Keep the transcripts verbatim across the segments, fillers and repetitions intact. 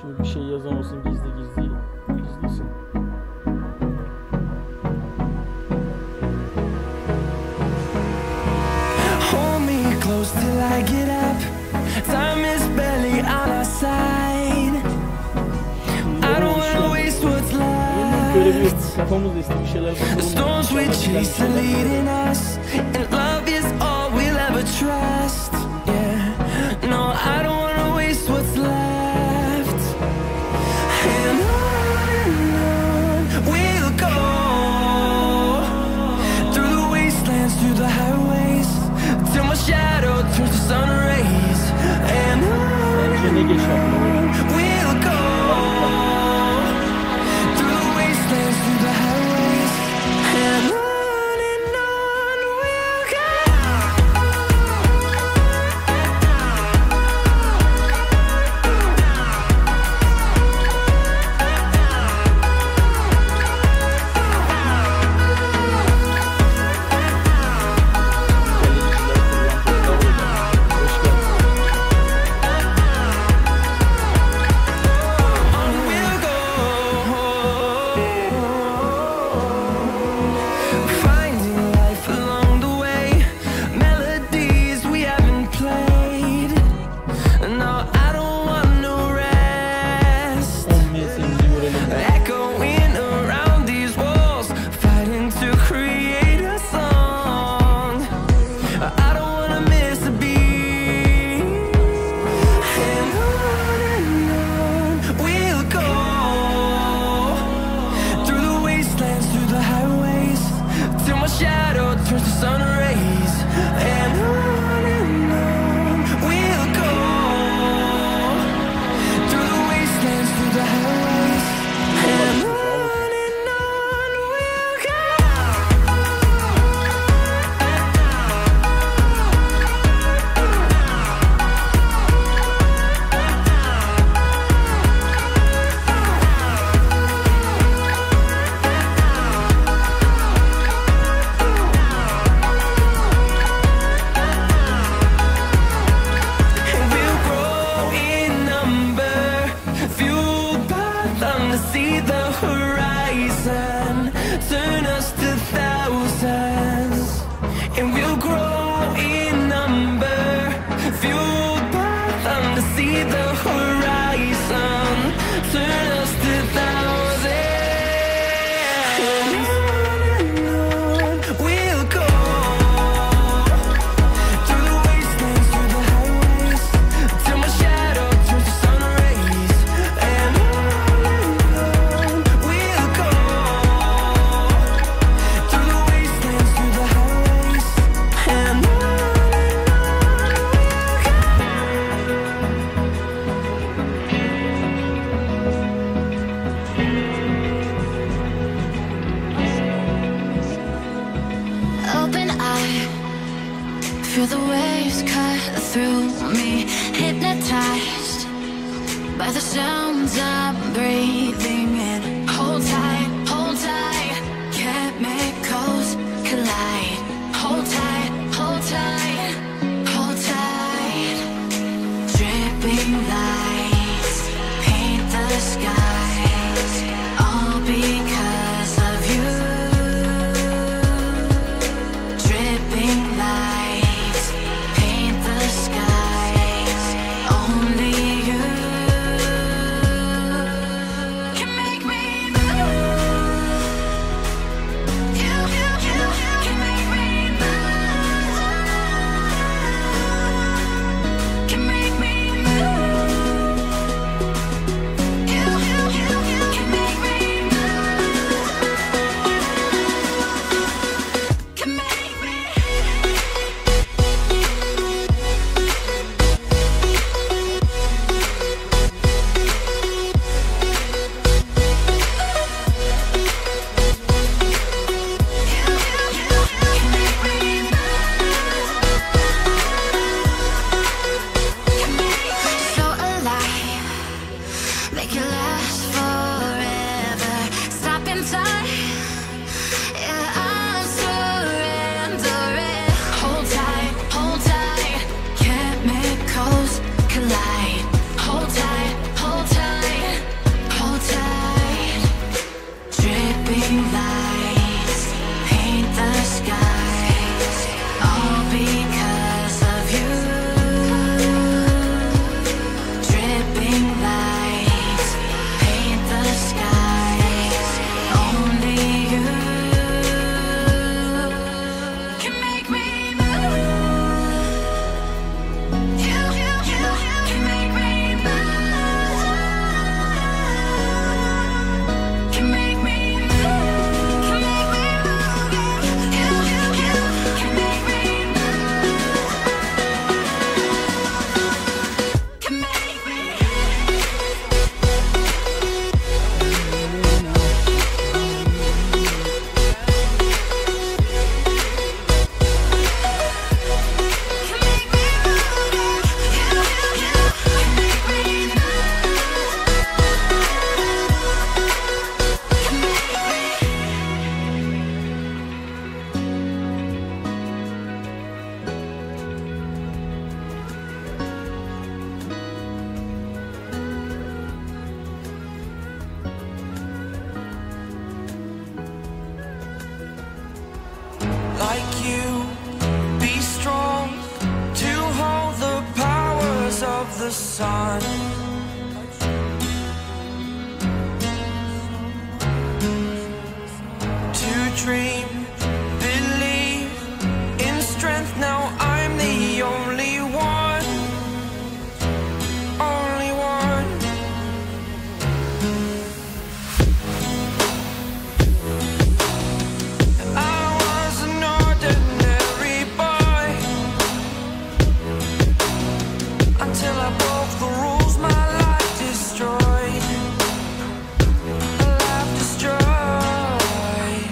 Şimdi bir şey yazan olsun, gizli gizli izlesin. Hold me close till I get up. Time is barely on our side. I don't wanna waste what's left. Kafamızda işte bir şeyler bakalım. The storms we chase are leading us, and love is all we'll ever trust. Yeah, no, I don't wanna waste what's left. And on and on we'll go, through the wastelands, through the highways, till my shadow turns to sun rays. And on and on we'll go, through the wastelands, through the highways, and on and on we'll go. Feel the waves cut through me, hypnotized by the sounds I'm breathing in. Hold tight, hold tight, chemicals collide. Hold tight, hold tight, hold tight. Dripping lights paint the skies, all because of you. Dripping lights paint the skies, only you the sun. To dream, believe in strength. Now I'm the only one, only one. I was an ordinary boy until I broke the rules. My life destroyed, a life destroyed.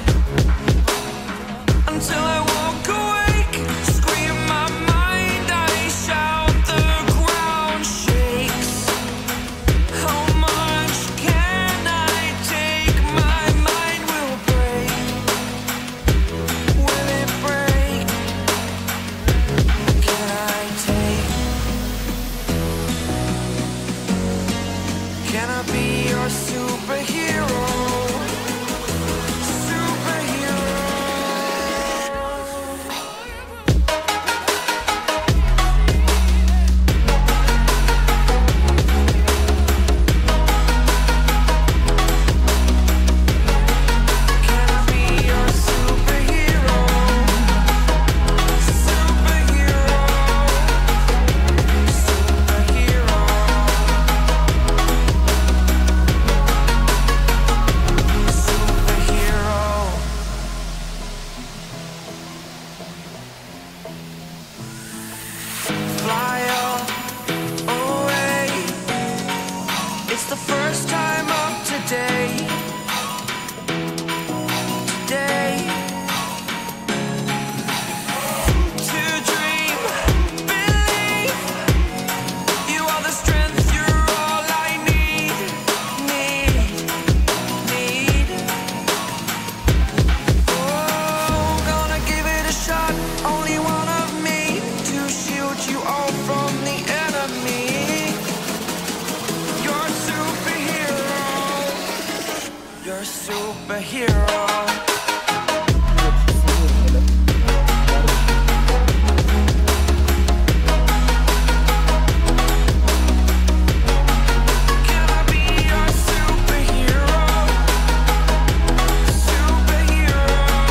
Until I walk awake, scream my mind, I shout, the ground shakes. How much can I take? My mind will break. Will it break? Can I take? Can I be your superhero? Fly away. It's the first time of today. Today. To dream, believe. You are the strength, you're all I need. Need, need. Oh, gonna give it a shot. Only one of me to shield you all from the enemy. You're a superhero. You're a superhero. Can I be your superhero? Superhero.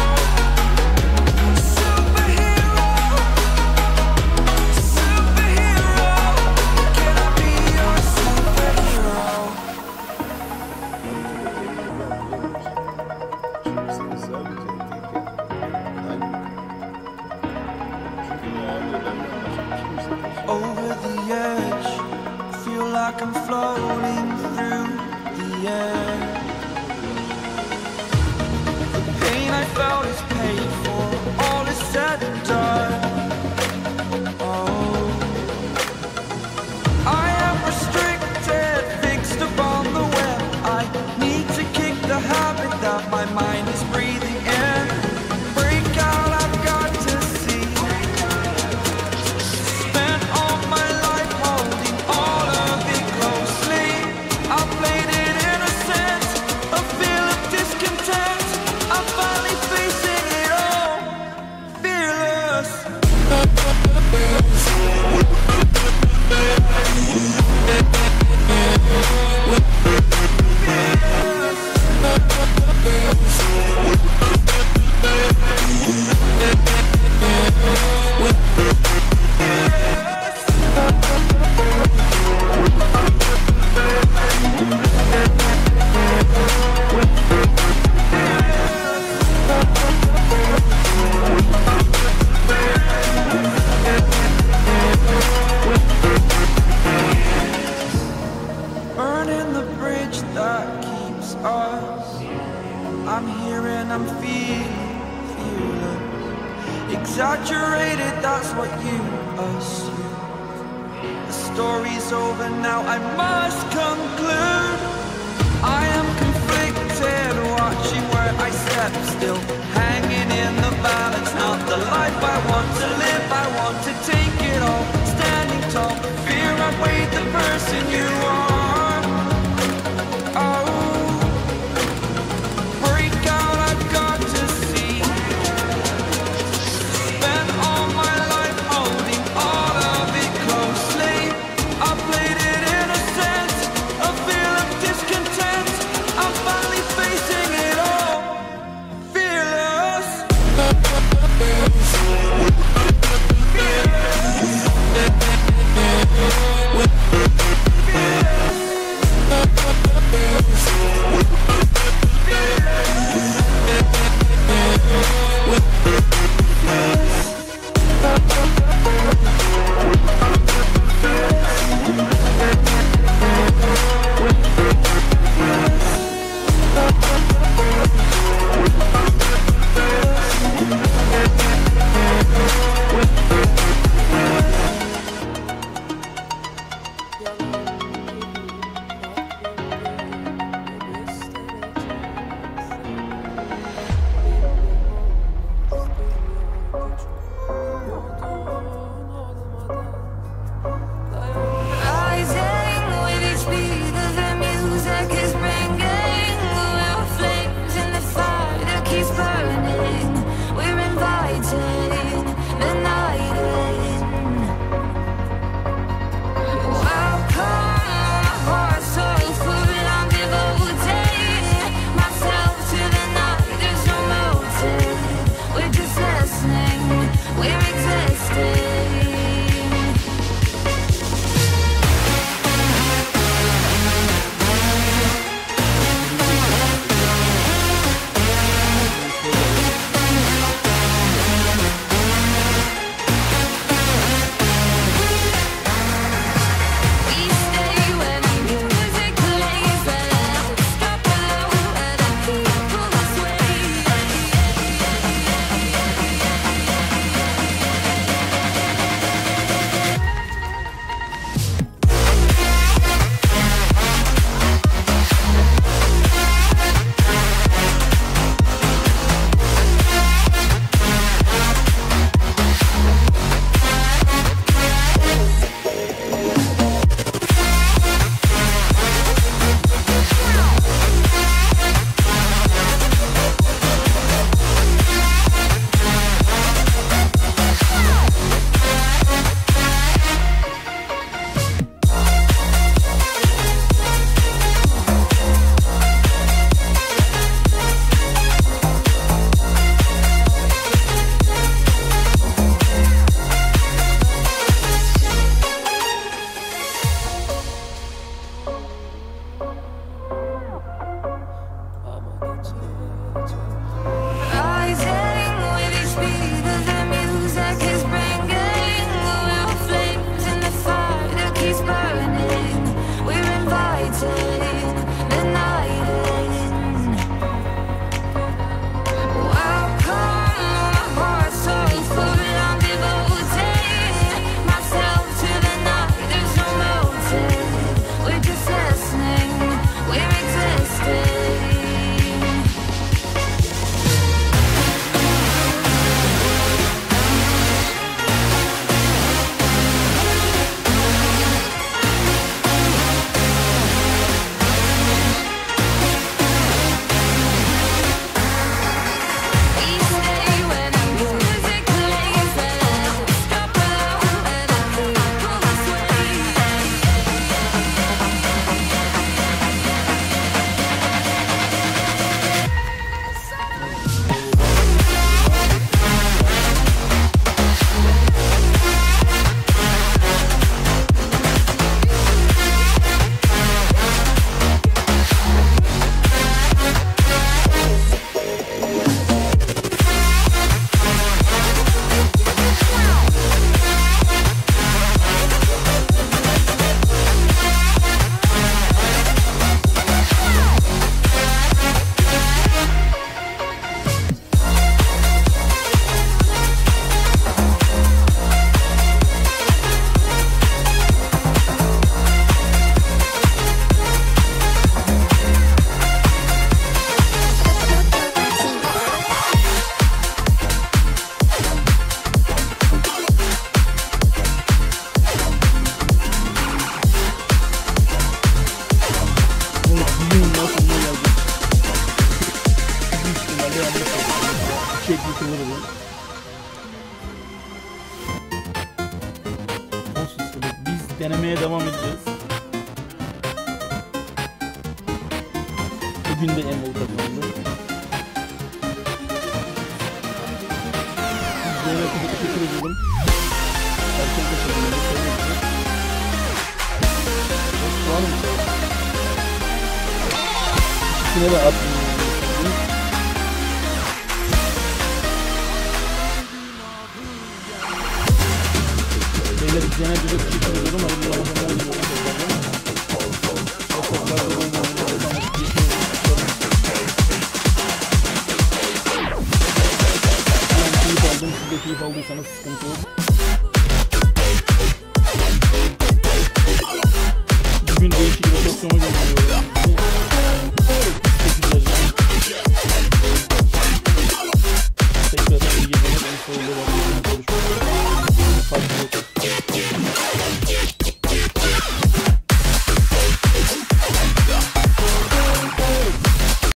Superhero. Superhero. Can I be your superhero? Over the edge, feel like I'm floating through the air. The pain I felt is paid for, all is said and done. Oh, I am restricted, fixed upon the web. I need to kick the habit that my mind is breathing in. Break out, I've got to see. Spent all my life holding all of it closely. I played it innocent, a feel of discontent. I'm finally facing it all, fearless. Burning the bridge that keeps us. I'm here and I'm feeling fearless. Exaggerated, that's what you assume. The story's over now, I must conclude. I am conflicted, watching where I step still, hanging in the balance. Not the life I want to live, I want to take it all. Standing tall, fear outweighed the person you are. Oh, break out, I've got to see. Spent all my life holding all of it closely. I play denemeye devam edeceğiz. Bugün de Envol kazandı. Sizlere teşekkür ediyorum. Herkese teşekkür ederim. Şu an ikisine de attım. Beyler izleyene de çok teşekkür ediyorum. Hayırlı Ramazanlar diliyorum. Keyif aldım. Siz de keyif aldıysanız sıkıntı yok. reaksiyonu gönderiyorum.